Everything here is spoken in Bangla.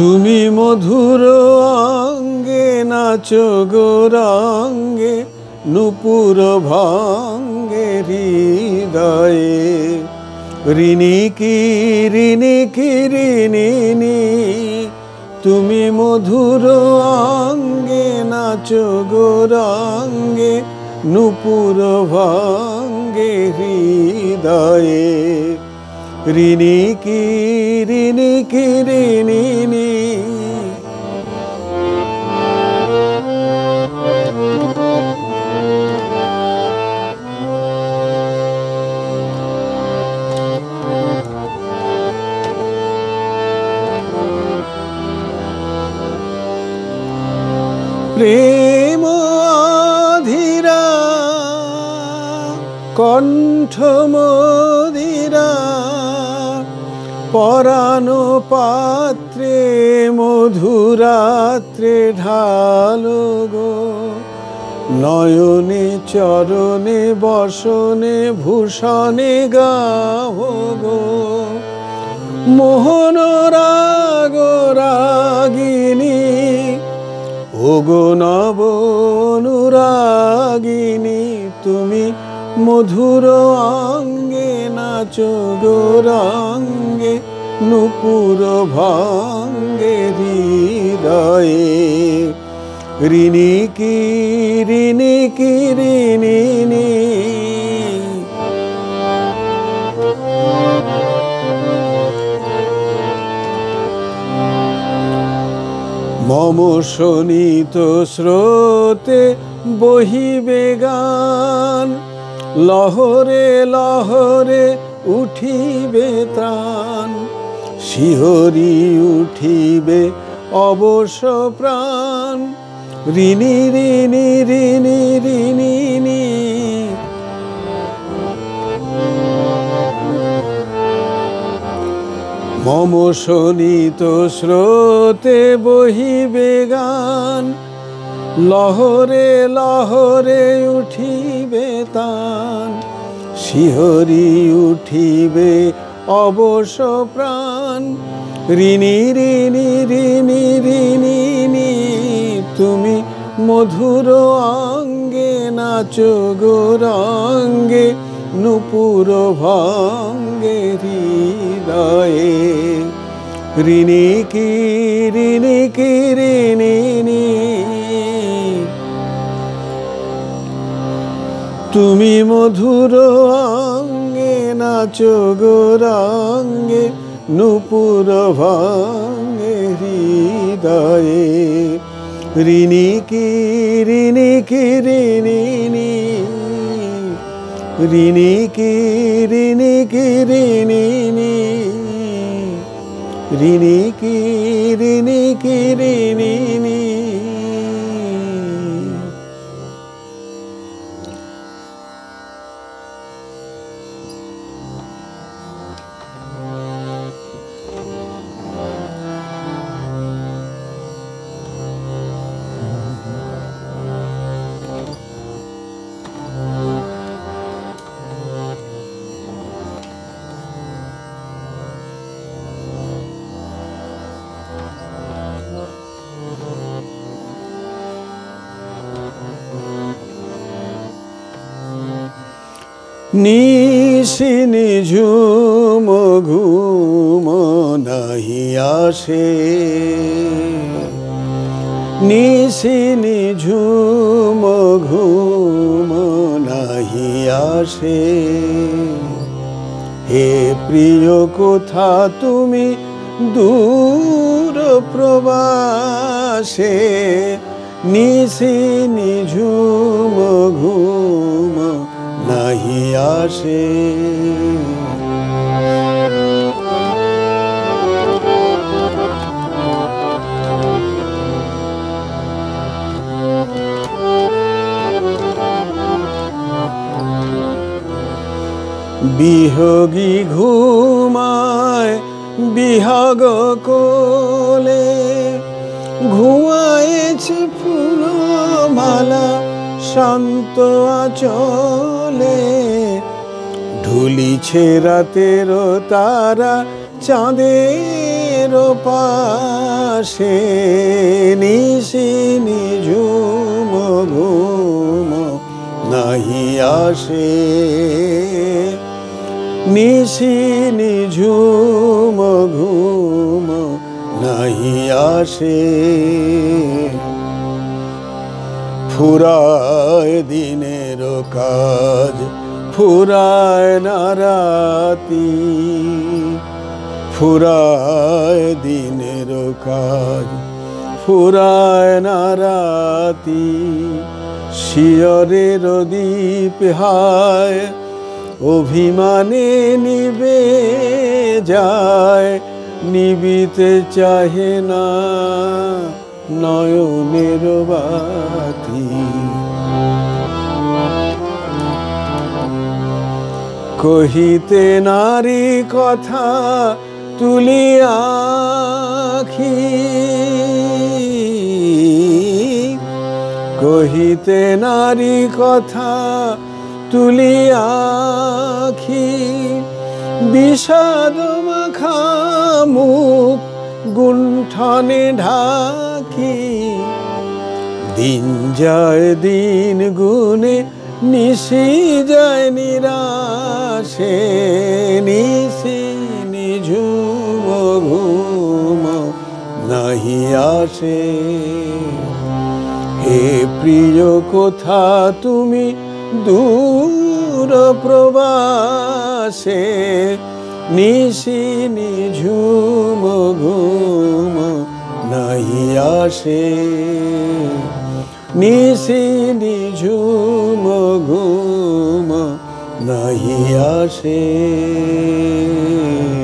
তুমি মধুর অঙ্গে নাচো গৌরাঙ্গে, নূপুর ভাঙ্গে হৃদয়ে। ঋণী কি ঋণিনী, তুমি মধুর অঙ্গে নাচো গৌরাঙ্গে, নূপুর ভাঙ্গে হৃদয়ে। ঋণী কি ঋণিনী। প্রেম অধীরা কণ্ঠ মদিরা, পরানো পাত্রে মধুরাত্রে ঢালো গো। নয়নে চরণে বসনে ভূষণে গাও গো। মোহন রাগ রাগিনী, ওগো নব অনুরাগিনী, তুমি মধুর অঙ্গে নাচো গৌরাঙ্গে, নূপুর ভাঙ্গে হৃদয়ে। ঋণী কি ঋণিনী। মম শোণিত স্রোতে বহিবে গান, লহরে লহরে উঠিবে ত্রাণ। শিহরি উঠিবে অবশ প্রাণ। ঋণী ঋণিনী। মম শোণিত স্রোতে বহিবে গান, লহরে লহরে উঠিবে তান। শিহরি উঠিবে অবশ প্রাণ। ঋণী ঋণিনী, তুমি মধুর অঙ্গে নাচো গৌরাঙ্গে, নূপুর ভাঙ্গে হৃদয়ে। ঋণী কি ঋণিনী। তুমি মধুর অঙ্গে নাচো গৌরাঙ্গে, নূপুর ভাঙ্গে হৃদয়ে। ঋণী কি ঋণিনী। ঋণী কি ঋণিনী। ঋণী কি ঋণিনী। নিশি নিঝুম ঘুম নাহি আসে, নিশি নিঝুম ঘুম নাহি আসে। হে প্রিয় কোথা তুমি দূর প্রবাসে, নিশি নিঝুম ঘুম নাহি আসে। বিহগী ঘুমায় বিহগ কোলে, ঘুমায়েছে ফুলমালা শান্ত আঁচলে। ঢুলিছে রাতের তারা চাঁদের দিনের পাশে নিশি নিঝুম ঘুম নাহি আসে, নিশি নিঝুম ঘুম নাহি আসে। ফুরায় দিনের কাজ ফুরায় না রাতি, ফুরায় দিনের কাজ ফুরায় না রাতি। শিয়রের দীপ হায় অভিমানে নিবে যায়, নিবিতে চাহে না নয়নের বাতি। কহিতে নারী কথা তুলি আখি, কহিতে নারী কথা তুলি আখি। বিষাদ মাখা মুখ গুণ্ঠনে ঢাকি, দিন যায় দিন গুনে নিশি যায় নিরাশে, নিশি নিঝুম ঘুম নাহি আসে। হে প্রিয় কোথা তুমি দূর প্রবাসে, নিশি নিঝুম ঘুম নাহি আসে, নিশি নিঝুম ঘুম নাহি আসে।